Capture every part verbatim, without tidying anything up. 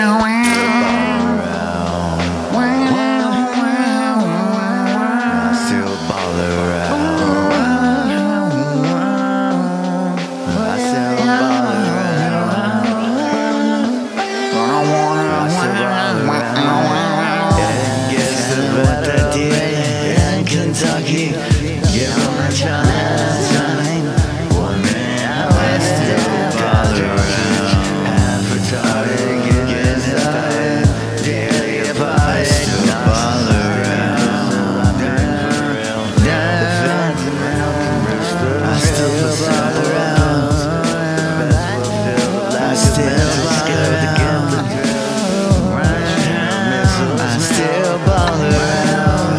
Kentucky, give them a chance. One minute I still bother around. Half a target, get started. Daily apart, still bother around. I still bother around. I still bother around. I still bother around.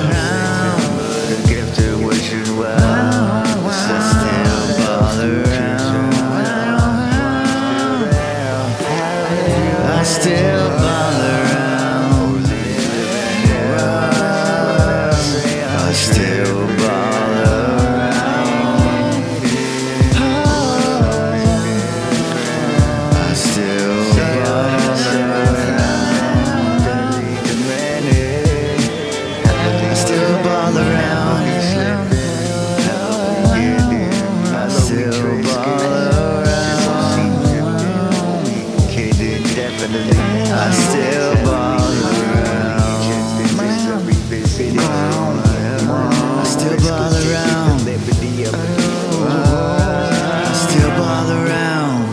I still bother around. I still bother around. I still bother around. I still bother around. I still bother. I still bother around. I still bother around. I still bother around.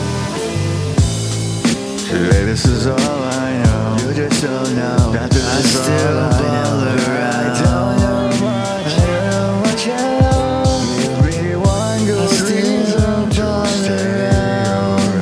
Today this is all I know. You just don't know that this I is still all bother I around. I don't know much. I don't know much at all. Everyone goes I still bother around.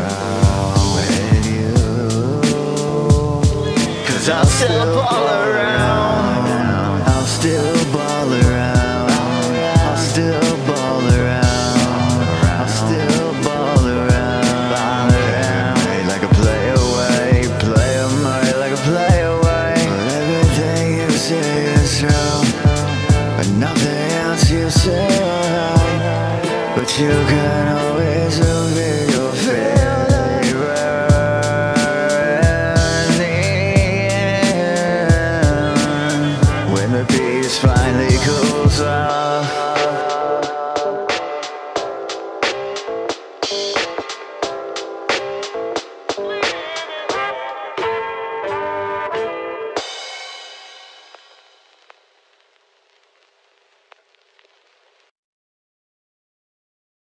I'll still ball around. I'll still ball around. I'll still ball around. I'll still ball around. Play like a play away, play away like a play away. But everything you say is true, but nothing else you say alright. But you can.